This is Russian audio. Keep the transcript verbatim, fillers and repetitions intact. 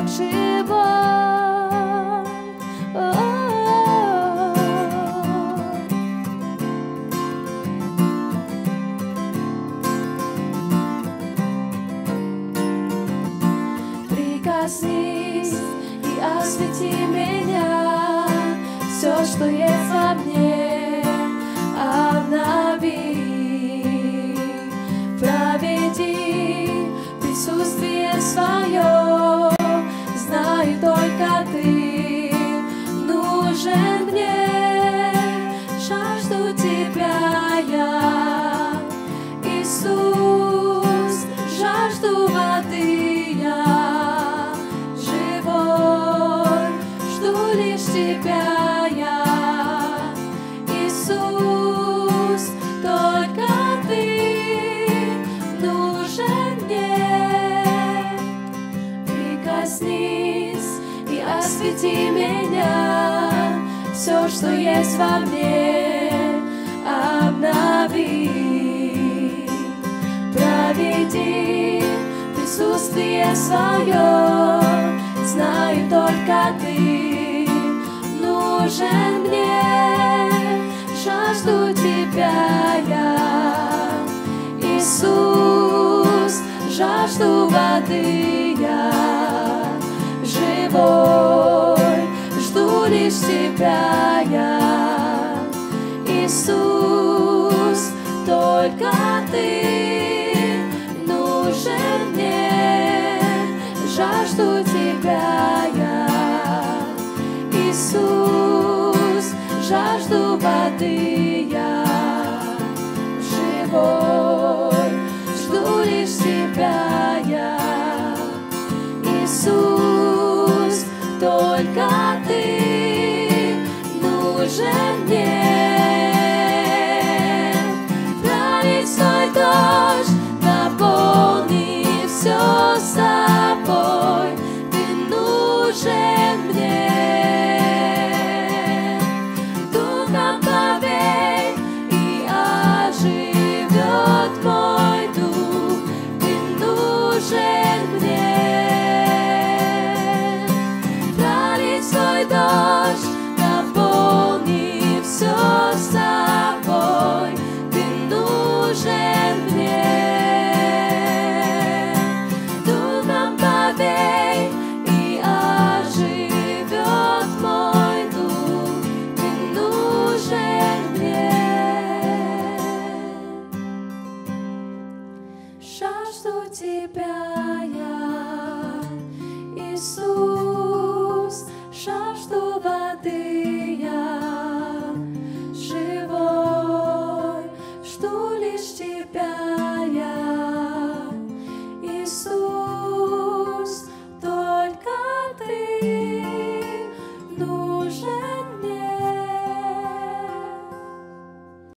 как живой. Прикоснись и освети меня, все, что есть во мне, обнови, проведи присутствие свое, знаю только ты нужен мне, жажду тебя я, Иисус, жажду воды я, живой, жду лишь тебя я, Иисус, только ты нужен мне. Прикоснись и освети меня, все, что есть во мне, обнови, проведи присутствие свое, знаю только ты нужен мне, жажду тебя я, Иисус, жажду воды я, живой, жду лишь тебя я, Иисус, только ты нужен мне, жажду тебя я, Иисус, жажду воды я, живой, жду лишь тебя я, Иисус, только ты нужен мне. Пролетной дождь, наполни все собой, ты нужен мне. Духом повей, и оживет мой дух, ты нужен мне. Пролетной дождь, наполни все собой, ты нужен мне. Духом повей, и оживет мой дух, ты нужен мне. Жажду тебя я,